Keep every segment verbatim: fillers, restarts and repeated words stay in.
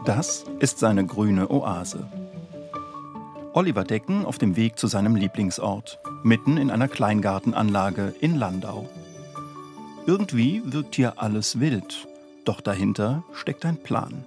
Das ist seine grüne Oase. Oliver Decken auf dem Weg zu seinem Lieblingsort, mitten in einer Kleingartenanlage in Landau. Irgendwie wirkt hier alles wild, doch dahinter steckt ein Plan.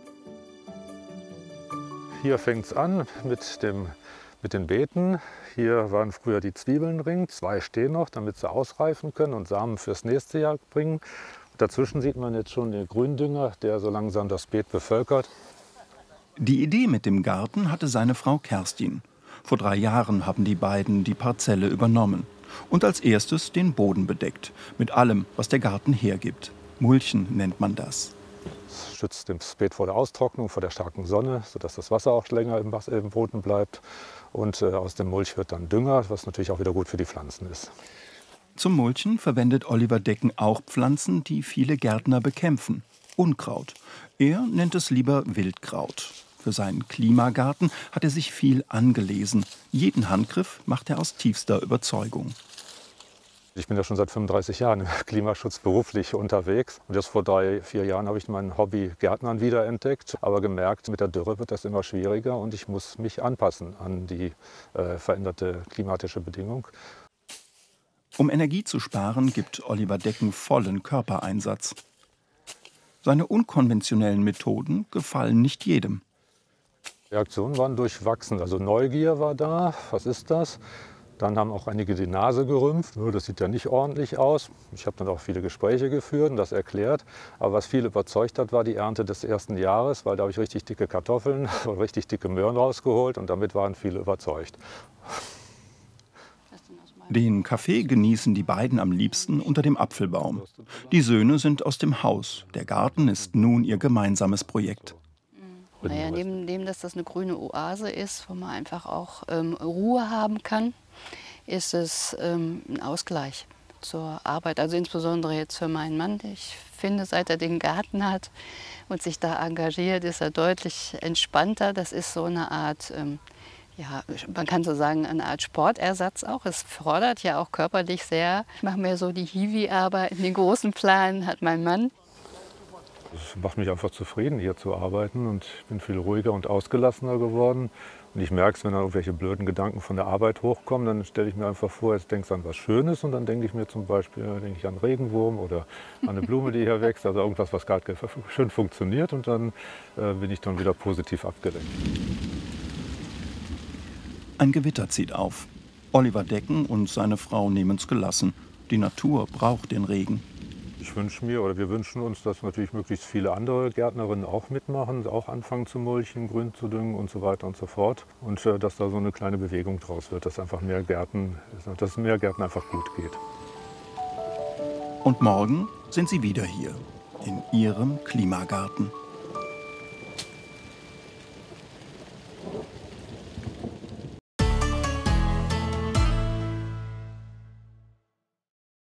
Hier fängt es an mit, dem, mit den Beeten. Hier waren früher die Zwiebeln drin, zwei stehen noch, damit sie ausreifen können und Samen fürs nächste Jahr bringen. Dazwischen sieht man jetzt schon den Gründünger, der so langsam das Beet bevölkert. Die Idee mit dem Garten hatte seine Frau Kerstin. Vor drei Jahren haben die beiden die Parzelle übernommen und als erstes den Boden bedeckt, mit allem, was der Garten hergibt. Mulchen nennt man das. Es schützt das Beet vor der Austrocknung, vor der starken Sonne, sodass das Wasser auch länger im, Wasser, im Boden bleibt. Und äh, aus dem Mulch wird dann Dünger, was natürlich auch wieder gut für die Pflanzen ist. Zum Mulchen verwendet Oliver Decken auch Pflanzen, die viele Gärtner bekämpfen. Unkraut. Er nennt es lieber Wildkraut. Für seinen Klimagarten hat er sich viel angelesen. Jeden Handgriff macht er aus tiefster Überzeugung. Ich bin ja schon seit fünfunddreißig Jahren im Klimaschutz beruflich unterwegs. Und erst vor drei, vier Jahren habe ich mein Hobby Gärtnern wiederentdeckt. Aber gemerkt, mit der Dürre wird das immer schwieriger und ich muss mich anpassen an die äh, veränderte klimatische Bedingung. Um Energie zu sparen, gibt Oliver Decken vollen Körpereinsatz. Seine unkonventionellen Methoden gefallen nicht jedem. Die Reaktionen waren durchwachsen. Also Neugier war da, was ist das? Dann haben auch einige die Nase gerümpft. Das sieht ja nicht ordentlich aus. Ich habe dann auch viele Gespräche geführt und das erklärt. Aber was viele überzeugt hat, war die Ernte des ersten Jahres, weil da habe ich richtig dicke Kartoffeln und richtig dicke Möhren rausgeholt und damit waren viele überzeugt. Den Kaffee genießen die beiden am liebsten unter dem Apfelbaum. Die Söhne sind aus dem Haus. Der Garten ist nun ihr gemeinsames Projekt. Naja, neben dem, dass das eine grüne Oase ist, wo man einfach auch ähm, Ruhe haben kann, ist es ähm, ein Ausgleich zur Arbeit. Also insbesondere jetzt für meinen Mann. Ich finde, seit er den Garten hat und sich da engagiert, ist er deutlich entspannter. Das ist so eine Art, ähm, ja, man kann so sagen, eine Art Sportersatz auch. Es fordert ja auch körperlich sehr. Ich mache mir so die Hiwi-Arbeit. Den großen Plan hat mein Mann. Es macht mich einfach zufrieden, hier zu arbeiten und ich bin viel ruhiger und ausgelassener geworden. Und ich merke es, wenn dann irgendwelche blöden Gedanken von der Arbeit hochkommen, dann stelle ich mir einfach vor, jetzt denkst du an was Schönes und dann denke ich mir zum Beispiel denke ich an einen Regenwurm oder an eine Blume, die hier wächst, also irgendwas, was gerade schön funktioniert und dann äh, bin ich dann wieder positiv abgelenkt. Ein Gewitter zieht auf. Oliver Decken und seine Frau nehmen es gelassen. Die Natur braucht den Regen. Ich wünsche mir oder wir wünschen uns, dass natürlich möglichst viele andere Gärtnerinnen auch mitmachen, auch anfangen zu mulchen, grün zu düngen und so weiter und so fort. Und äh, dass da so eine kleine Bewegung draus wird, dass einfach mehr Gärten, dass es mehr Gärten einfach gut geht. Und morgen sind sie wieder hier, in ihrem Klimagarten.